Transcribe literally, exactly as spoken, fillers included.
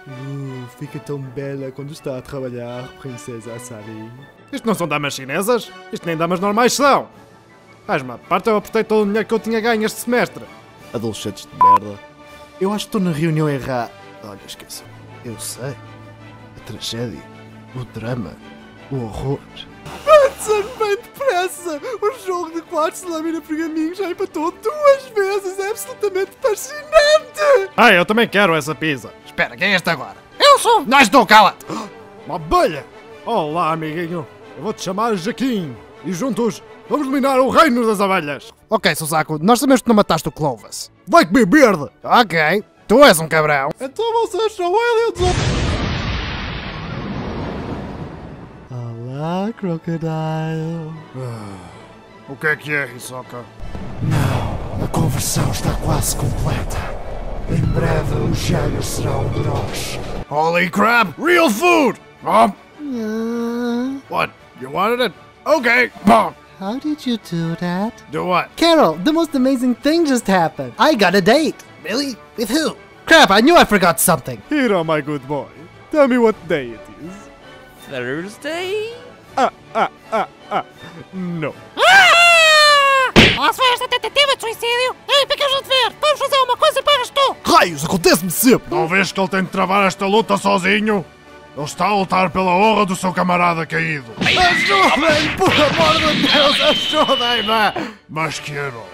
Uh, fica tão bela quando está a trabalhar, princesa Sari. Isto não são damas chinesas? Isto nem damas normais são! Faz-me a parte, eu apertei todo o dinheiro que eu tinha ganho este semestre. Adolescentes de merda. Eu acho que estou na reunião errada. Olha, esqueça. Eu sei. A tragédia, o drama, o horror. Benson, bem depressa! O jogo de quartos de lâmina pergaminho já empatou duas vezes! É absolutamente fascinante! Ah, eu também quero essa pizza. Espera, quem é este agora? Eu sou! Nós estou, cala-te! Uma abelha! Olá, amiguinho. Eu vou-te chamar Jaquim. E juntos vamos dominar o reino das abelhas. Ok, Suzaku, nós sabemos que não mataste o Clovis. Vai comer merda! Ok, tu és um cabrão. Então vocês são aliens ou... Olá, Crocodile. O que é que é, Hisoka? Não, a conversão está quase completa. Em breve os gêmeos serão bros. Holy crap! Real food! Oh, Uh, what? You wanted it? Okay, bon. how did you do that? Do what? Carol, the most amazing thing just happened. I got a date. Really? With who? Crap, I knew I forgot something. Hiro, my good boy. Tell me what day it is. Thursday? Ah, ah, ah, ah. No. Lá se vai esta tentativa de suicídio. Ei, fica a te ver. Vamos fazer uma coisa e pagas tu. Raios, acontece-me sempre. Não vês que ele tem de travar esta luta sozinho? Ele está a lutar pela honra do seu camarada caído. Ajudem, por amor de Deus, ajudem-me. Mas, Hiro,